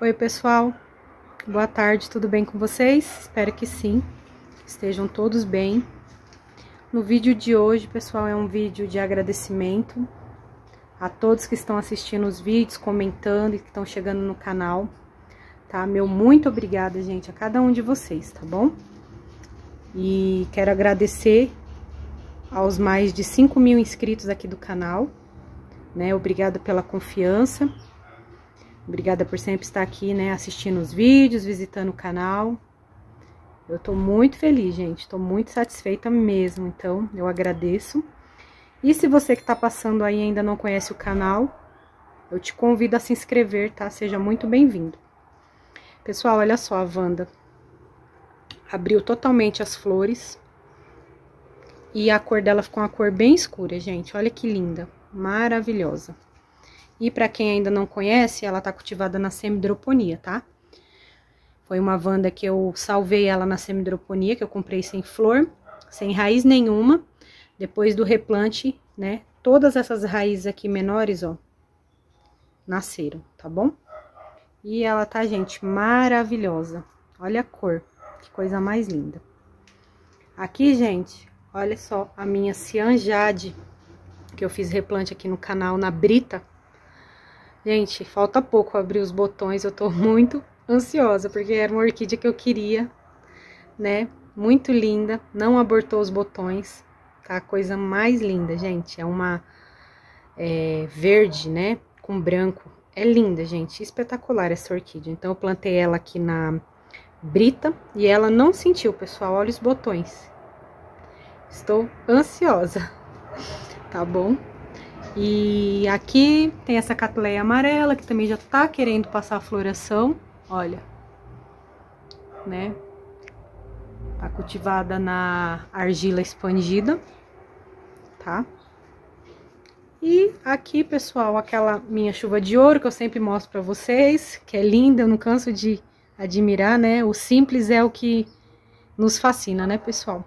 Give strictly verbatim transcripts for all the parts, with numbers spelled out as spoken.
Oi pessoal, boa tarde, tudo bem com vocês? Espero que sim, estejam todos bem. No vídeo de hoje, pessoal, é um vídeo de agradecimento a todos que estão assistindo os vídeos, comentando e que estão chegando no canal, tá? Meu muito obrigada, gente, a cada um de vocês, tá bom? E quero agradecer aos mais de cinco mil inscritos aqui do canal, né? Obrigada pela confiança. Obrigada por sempre estar aqui, né, assistindo os vídeos, visitando o canal. Eu tô muito feliz, gente, tô muito satisfeita mesmo, então eu agradeço. E se você que tá passando aí e ainda não conhece o canal, eu te convido a se inscrever, tá? Seja muito bem-vindo. Pessoal, olha só, a Wanda abriu totalmente as flores e a cor dela ficou uma cor bem escura, gente. Olha que linda, maravilhosa. E para quem ainda não conhece, ela tá cultivada na semidroponia, tá? Foi uma Wanda que eu salvei ela na semidroponia, que eu comprei sem flor, sem raiz nenhuma. Depois do replante, né? Todas essas raízes aqui menores, ó, nasceram, tá bom? E ela tá, gente, maravilhosa. Olha a cor, que coisa mais linda. Aqui, gente, olha só a minha Cian Jade, que eu fiz replante aqui no canal, na brita. Gente, falta pouco abrir os botões, eu tô muito ansiosa, porque era uma orquídea que eu queria, né? Muito linda, não abortou os botões, tá? Coisa mais linda, gente. É uma é, verde, né? Com branco. É linda, gente. Espetacular essa orquídea. Então, eu plantei ela aqui na brita e ela não sentiu, pessoal. Olha os botões. Estou ansiosa, tá bom? E aqui tem essa catleia amarela, que também já tá querendo passar a floração, olha, né? Tá cultivada na argila expandida, tá? E aqui, pessoal, aquela minha chuva de ouro que eu sempre mostro pra vocês, que é linda, eu não canso de admirar, né? O simples é o que nos fascina, né, pessoal?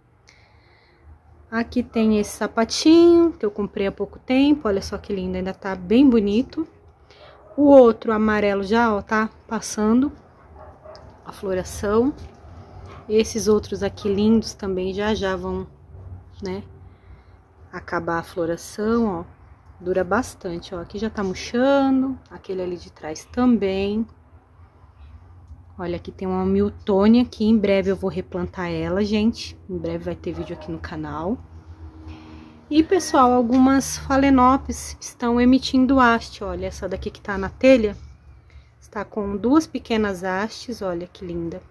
Aqui tem esse sapatinho, que eu comprei há pouco tempo, olha só que lindo, ainda tá bem bonito. O outro amarelo já, ó, tá passando a floração. Esses outros aqui lindos também já já vão, né, acabar a floração, ó. Dura bastante, ó, aqui já tá murchando, aquele ali de trás também. Olha, aqui tem uma Miltônia, que em breve eu vou replantar ela, gente. Em breve vai ter vídeo aqui no canal. E, pessoal, algumas Phalaenopsis estão emitindo haste. Olha, essa daqui que tá na telha, está com duas pequenas hastes, olha que linda.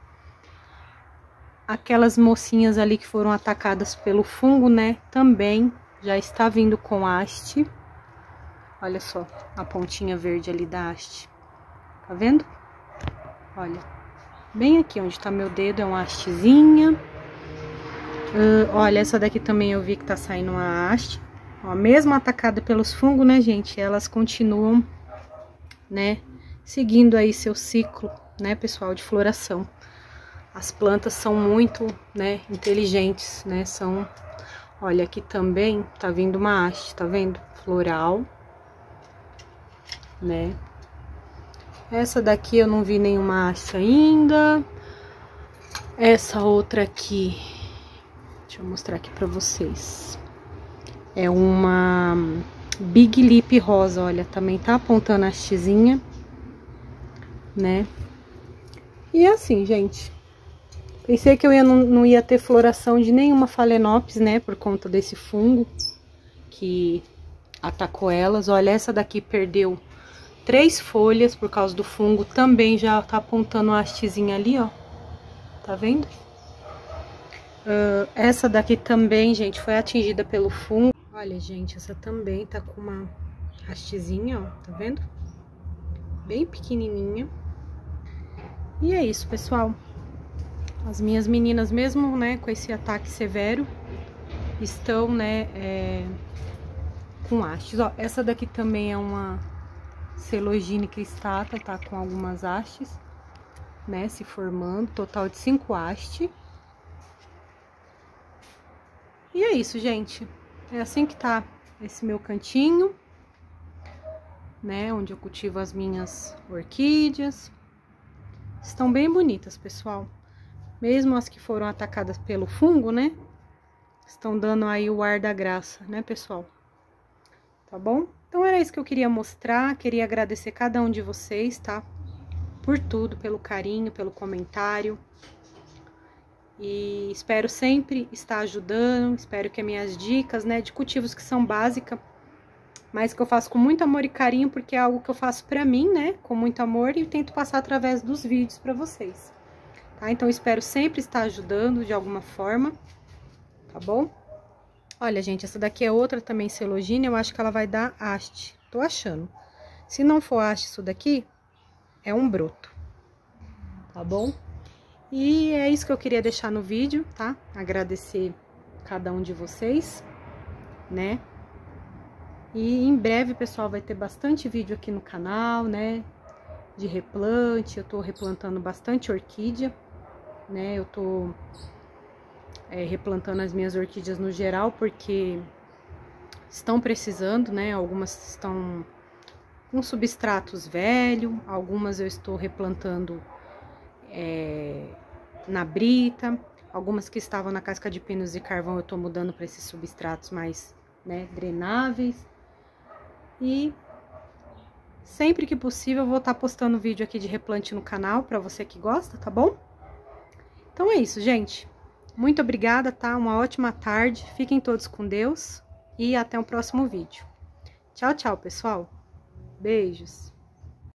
Aquelas mocinhas ali que foram atacadas pelo fungo, né, também já está vindo com haste. Olha só, a pontinha verde ali da haste. Tá vendo? Olha, bem aqui onde tá meu dedo é uma hastezinha. Uh, olha, essa daqui também eu vi que tá saindo uma haste. Ó, mesmo atacada pelos fungos, né, gente? Elas continuam, né, seguindo aí seu ciclo, né, pessoal, de floração. As plantas são muito, né, inteligentes, né? São... Olha, aqui também tá vindo uma haste, tá vendo? Floral, né? Essa daqui eu não vi nenhuma haste ainda. Essa outra aqui, deixa eu mostrar aqui pra vocês. É uma Big Lip rosa, olha, também tá apontando a hastezinha, né? E assim, gente, pensei que eu ia, não, não ia ter floração de nenhuma Phalaenopsis, né? Por conta desse fungo que atacou elas. Olha, essa daqui perdeu três folhas por causa do fungo. Também já tá apontando a hastezinha ali, ó. Tá vendo? Uh, essa daqui também, gente, foi atingida pelo fungo. Olha, gente, essa também tá com uma hastezinha, ó. Tá vendo? Bem pequenininha. E é isso, pessoal. As minhas meninas, mesmo, né, com esse ataque severo, estão, né, é, com hastes. Ó, essa daqui também é uma Celogine cristata, tá com algumas hastes, né, se formando. Total de cinco hastes. E é isso, gente. É assim que tá esse meu cantinho. né? Onde eu cultivo as minhas orquídeas. Estão bem bonitas, pessoal. Mesmo as que foram atacadas pelo fungo, né? Estão dando aí o ar da graça, né, pessoal? Tá bom? Então, era isso que eu queria mostrar. Queria agradecer cada um de vocês, tá? Por tudo, pelo carinho, pelo comentário. E espero sempre estar ajudando. Espero que as minhas dicas, né, de cultivos que são básicas, mas que eu faço com muito amor e carinho, porque é algo que eu faço pra mim, né? Com muito amor e tento passar através dos vídeos pra vocês. Tá? Então, espero sempre estar ajudando de alguma forma, tá bom? Olha, gente, essa daqui é outra também celogine, eu acho que ela vai dar haste, tô achando. Se não for haste isso daqui, é um broto, tá bom? E é isso que eu queria deixar no vídeo, tá? Agradecer cada um de vocês, né? E em breve, pessoal, vai ter bastante vídeo aqui no canal, né? De replante, eu tô replantando bastante orquídea, né? Eu tô é, replantando as minhas orquídeas no geral, porque estão precisando, né? Algumas estão com substratos velhos, algumas eu estou replantando é, na brita, algumas que estavam na casca de pinos e carvão eu tô mudando para esses substratos mais, né, drenáveis. E sempre que possível eu vou estar postando vídeo aqui de replante no canal, para você que gosta, tá bom? Então é isso, gente. Muito obrigada, tá? Uma ótima tarde. Fiquem todos com Deus e até o próximo vídeo. Tchau, tchau, pessoal. Beijos.